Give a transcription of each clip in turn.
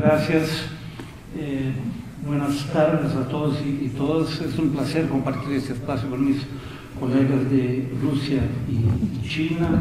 gracias. Buenas tardes a todos y todas. Es un placer compartir este espacio con mis colegas de Rusia y China.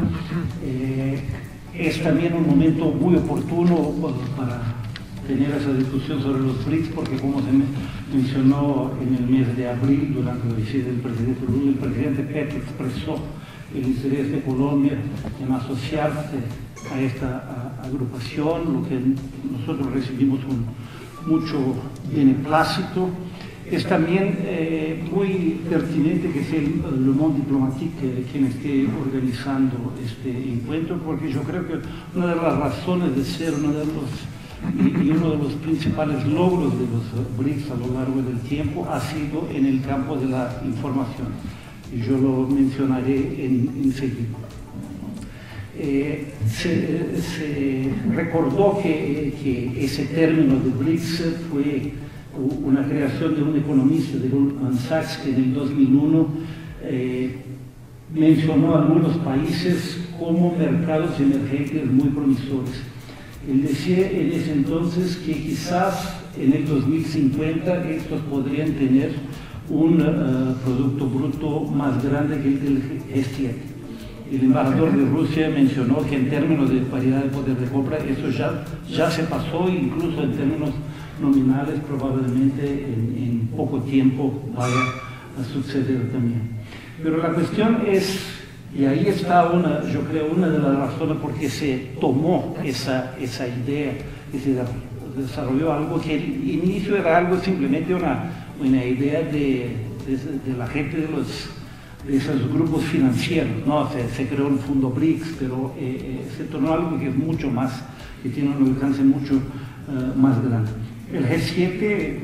Es también un momento muy oportuno para tener esa discusión sobre los BRICS, porque como se mencionó en el mes de abril, durante la visita del presidente Lula, el presidente Petro expresó el interés de Colombia en asociarse a esta agrupación, lo que nosotros recibimos con mucho beneplácito. Es también muy pertinente que sea Le Monde Diplomatique quien esté organizando este encuentro, porque yo creo que una de las razones de ser, uno de los principales logros de los BRICS a lo largo del tiempo ha sido en el campo de la información, y yo lo mencionaré enseguida. Se recordó que ese término de BRICS fue una creación de un economista de Goldman Sachs que en el 2001 mencionó a algunos países como mercados emergentes muy promisorios. Él decía en ese entonces que quizás en el 2050 estos podrían tener un Producto Bruto más grande que el del G7. El embajador de Rusia mencionó que en términos de paridad de poder de compra eso ya se pasó, incluso en términos nominales probablemente en poco tiempo vaya a suceder también. Pero la cuestión es, y ahí está yo creo una de las razones por qué se tomó esa idea y se desarrolló algo que al inicio era algo simplemente una idea de la gente de esos grupos financieros, ¿no? Se creó el fondo BRICS, pero se tornó algo que es mucho más, que tiene un alcance mucho más grande. El G7,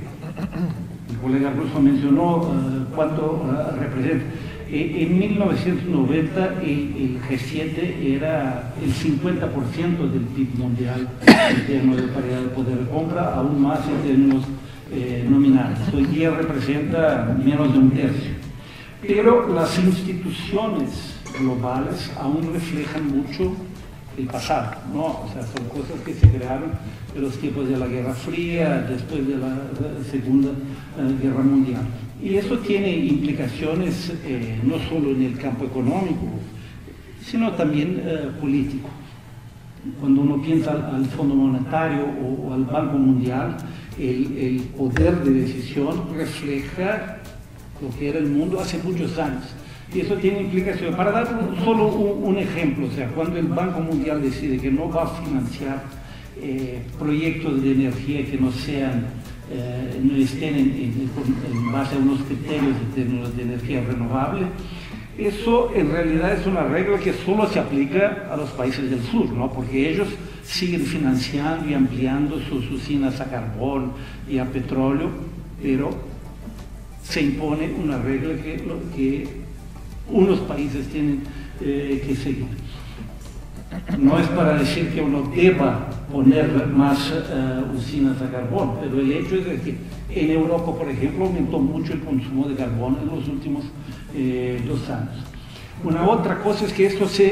el colega ruso mencionó cuánto representa. En 1990 el G7 era el 50% del PIB mundial en términos de paridad de poder de compra, aún más en términos nominales. Hoy día representa menos de un tercio. Pero las instituciones globales aún reflejan mucho el pasado, ¿no? O sea, son cosas que se crearon en los tiempos de la Guerra Fría, después de la Segunda Guerra Mundial. Y eso tiene implicaciones no solo en el campo económico, sino también político. Cuando uno piensa al Fondo Monetario o al Banco Mundial, el poder de decisión refleja lo que era el mundo hace muchos años. Y eso tiene implicaciones. Para dar solo un ejemplo, o sea, cuando el Banco Mundial decide que no va a financiar proyectos de energía que no estén en base a unos criterios de términos de energía renovable, eso en realidad es una regla que solo se aplica a los países del sur, ¿no? Porque ellos siguen financiando y ampliando sus usinas a carbón y a petróleo, pero se impone una regla que unos países tienen que seguir. No es para decir que uno deba poner más usinas a carbón, pero el hecho es de que en Europa, por ejemplo, aumentó mucho el consumo de carbón en los últimos 2 años. Una otra cosa es que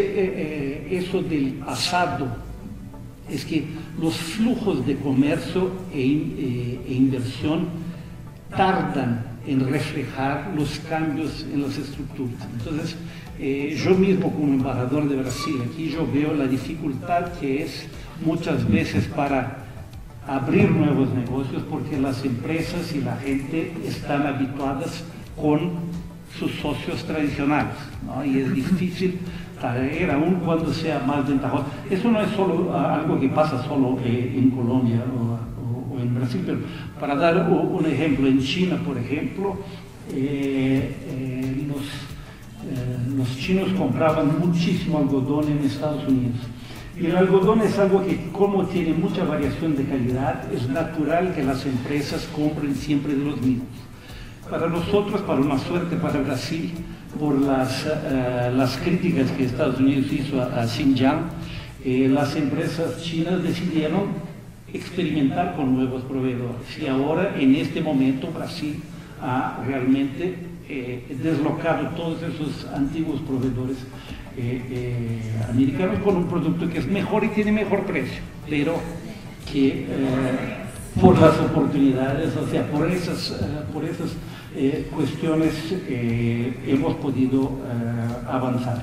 eso del pasado es que los flujos de comercio e inversión tardan en reflejar los cambios en las estructuras. Entonces, yo mismo como embajador de Brasil aquí, yo veo la dificultad que es muchas veces para abrir nuevos negocios, porque las empresas y la gente están habituadas con sus socios tradicionales, ¿no? Y es difícil traer, aún cuando sea más ventajoso. Eso no es solo algo que pasa solo en Colombia o en Brasil, pero para dar un ejemplo, en China, por ejemplo, los chinos compraban muchísimo algodón en Estados Unidos. Y el algodón es algo que, como tiene mucha variación de calidad, es natural que las empresas compren siempre de los mismos. Para nosotros, para una suerte para Brasil, por las críticas que Estados Unidos hizo a Xinjiang, las empresas chinas decidieron experimentar con nuevos proveedores. Y ahora, en este momento, Brasil ha realmente deslocado todos esos antiguos proveedores americanos con un producto que es mejor y tiene mejor precio, pero que por las oportunidades, o sea, por esas cuestiones hemos podido avanzar.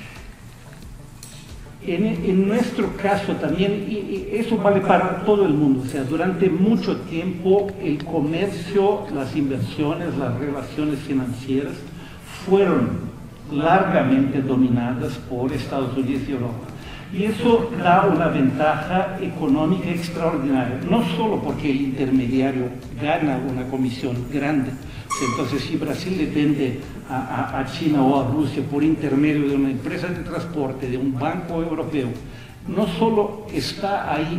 En nuestro caso también, y eso vale para todo el mundo, o sea, durante mucho tiempo el comercio, las inversiones, las relaciones financieras fueron largamente dominadas por Estados Unidos y Europa. Y eso da una ventaja económica extraordinaria, no solo porque el intermediario gana una comisión grande. Entonces, si Brasil le vende a China o a Rusia por intermedio de una empresa de transporte, de un banco europeo, no solo está ahí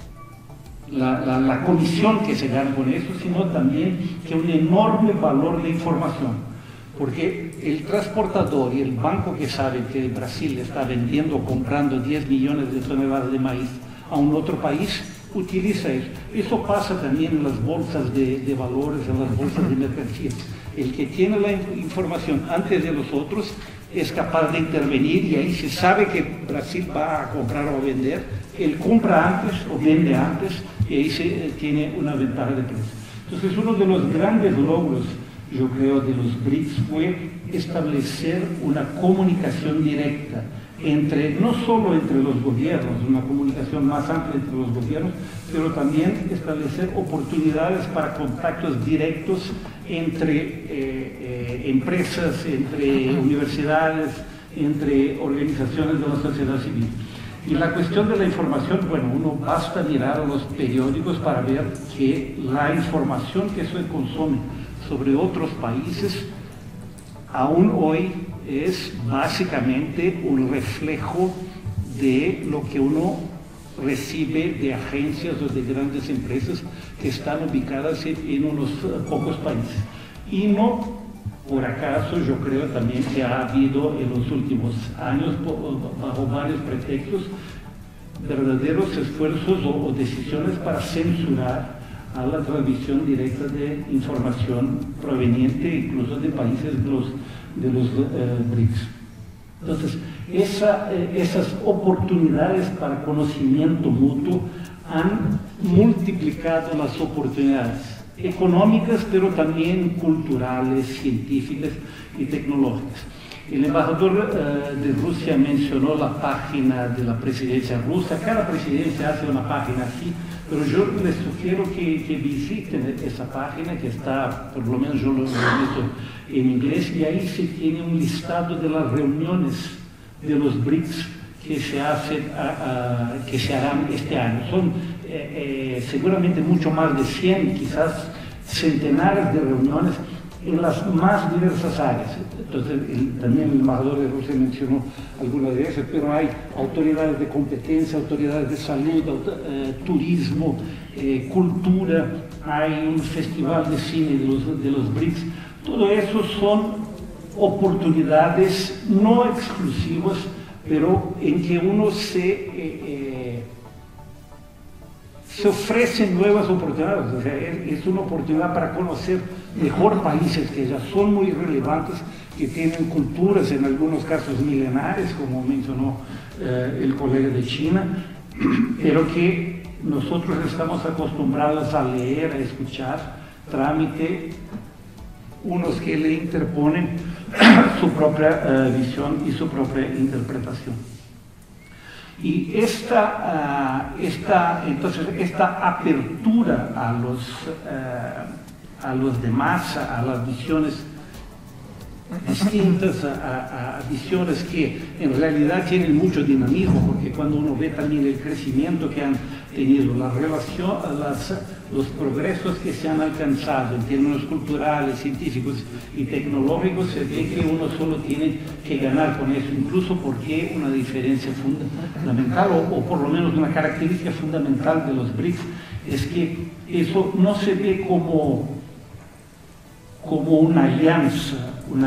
la comisión que se gana con eso, sino también que un enorme valor de información. Porque el transportador y el banco que sabe que Brasil está vendiendo o comprando 10 millones de toneladas de maíz a un otro país, utiliza eso. Eso pasa también en las bolsas de valores, en las bolsas de mercancías. El que tiene la información antes de los otros es capaz de intervenir, y ahí se sabe que Brasil va a comprar o a vender, él compra antes o vende antes, y ahí se tiene una ventaja de precio. Entonces, uno de los grandes logros, yo creo, de los BRICS fue establecer una comunicación directa no solo entre los gobiernos, una comunicación más amplia entre los gobiernos, pero también establecer oportunidades para contactos directos entre empresas, entre universidades, entre organizaciones de la sociedad civil. Y la cuestión de la información, bueno, uno basta mirar a los periódicos para ver que la información que se consume sobre otros países, aún hoy es básicamente un reflejo de lo que uno recibe de agencias o de grandes empresas que están ubicadas en unos pocos países. Y no por acaso, yo creo también que ha habido en los últimos años, bajo varios pretextos, verdaderos esfuerzos o decisiones para censurar a la transmisión directa de información proveniente incluso de países de los BRICS. Entonces, esas oportunidades para conocimiento mutuo han multiplicado las oportunidades económicas, pero también culturales, científicas y tecnológicas. El embajador de Rusia mencionó la página de la presidencia rusa. Cada presidencia hace una página así, pero yo les sugiero que visiten esa página, que está, por lo menos yo lo he visto en inglés, y ahí se tiene un listado de las reuniones de los BRICS que se harán este año. Son seguramente mucho más de 100, quizás centenares de reuniones en las más diversas áreas. Entonces, también el embajador de Rusia mencionó algunas de esas, pero hay autoridades de competencia, autoridades de salud, turismo, cultura, hay un festival de cine de los BRICS. Todo eso son oportunidades no exclusivas, pero en que uno se ofrecen nuevas oportunidades. O sea, es una oportunidad para conocer mejor países que ya son muy relevantes, que tienen culturas, en algunos casos milenarias, como mencionó el colega de China, pero que nosotros estamos acostumbrados a leer, a escuchar, trámite, unos que le interponen su propia visión y su propia interpretación. Y entonces esta apertura a los demás, a las visiones distintas, a visiones que en realidad tienen mucho dinamismo, porque cuando uno ve también el crecimiento que han tenido, la relación, los progresos que se han alcanzado en términos culturales, científicos y tecnológicos, se ve que uno solo tiene que ganar con eso, incluso porque una diferencia fundamental, o por lo menos una característica fundamental de los BRICS, es que eso no se ve como una alianza.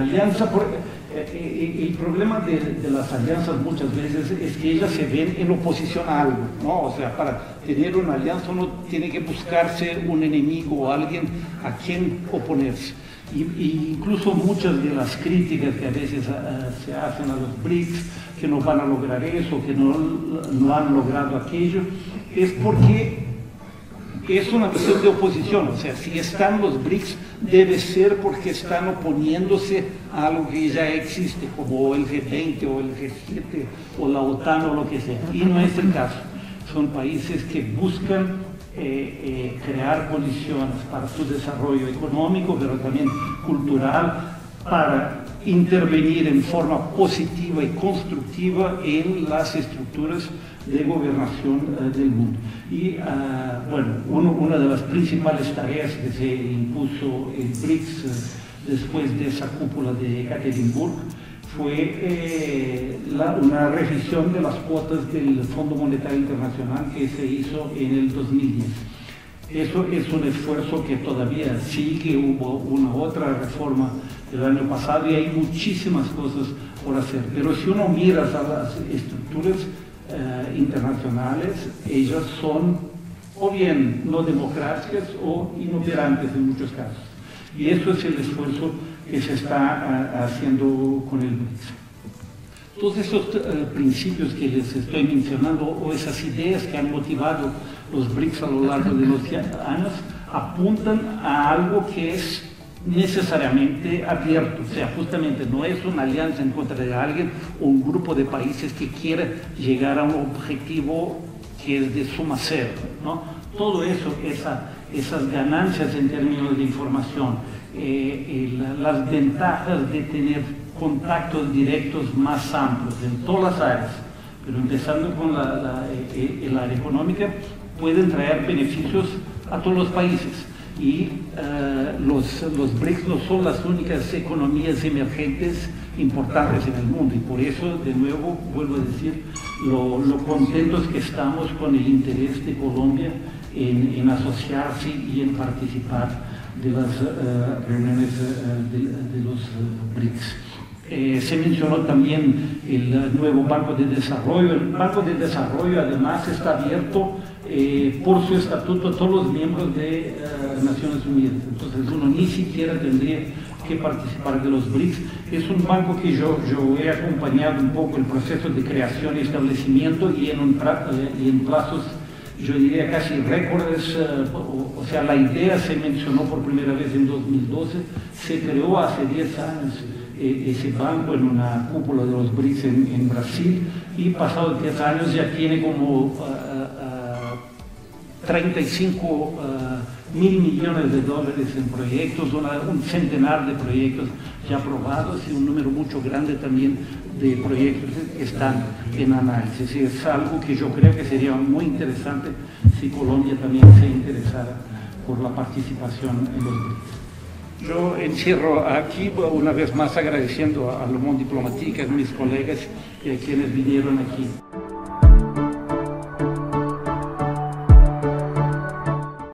El problema de las alianzas muchas veces es que ellas se ven en oposición a algo, ¿no? O sea, para tener una alianza uno tiene que buscarse un enemigo o alguien a quien oponerse. Y incluso muchas de las críticas que a veces se hacen a los BRICS, que no van a lograr eso, que no han logrado aquello, es porque es una cuestión de oposición, o sea, si están los BRICS debe ser porque están oponiéndose a algo que ya existe, como el G20 o el G7 o la OTAN o lo que sea, y no es el caso. Son países que buscan crear condiciones para su desarrollo económico, pero también cultural, para intervenir en forma positiva y constructiva en las estructuras de gobernación del mundo. Y bueno, una de las principales tareas que se impuso el BRICS después de esa cúpula de Ekaterimburgo fue una revisión de las cuotas del Fondo Monetario Internacional que se hizo en el 2010. Eso es un esfuerzo que todavía sigue, hubo una otra reforma el año pasado y hay muchísimas cosas por hacer. Pero si uno mira a las estructuras internacionales, ellas son o bien no democráticas o inoperantes en muchos casos. Y eso es el esfuerzo que se está haciendo con el BRICS. Todos esos principios que les estoy mencionando o esas ideas que han motivado los BRICS a lo largo de los años apuntan a algo que es necesariamente abierto, o sea, justamente no es una alianza en contra de alguien o un grupo de países que quiera llegar a un objetivo que es de suma cero, ¿no? Todo eso, esas ganancias en términos de información, las ventajas de tener contactos directos más amplios en todas las áreas, pero empezando con el área económica, pueden traer beneficios a todos los países. Y los BRICS no son las únicas economías emergentes importantes en el mundo, y por eso, de nuevo, vuelvo a decir, lo contentos que estamos con el interés de Colombia en asociarse y en participar de las reuniones de los BRICS. Se mencionó también el nuevo Banco de Desarrollo. El Banco de Desarrollo además está abierto por su estatuto a todos los miembros de Naciones Unidas. Entonces uno ni siquiera tendría que participar de los BRICS. Es un banco que yo he acompañado un poco el proceso de creación y establecimiento y en plazos, yo diría casi récords, o sea, la idea se mencionó por primera vez en 2012, se creó hace 10 años ese banco en una cúpula de los BRICS en Brasil, y pasados 10 años ya tiene como 35 mil millones de dólares en proyectos, un centenar de proyectos ya aprobados y un número mucho grande también de proyectos que están en análisis. Y es algo que yo creo que sería muy interesante si Colombia también se interesara por la participación en los BRICS. Yo encierro aquí una vez más agradeciendo a Le Monde Diplomatique, a mis colegas y a quienes vinieron aquí.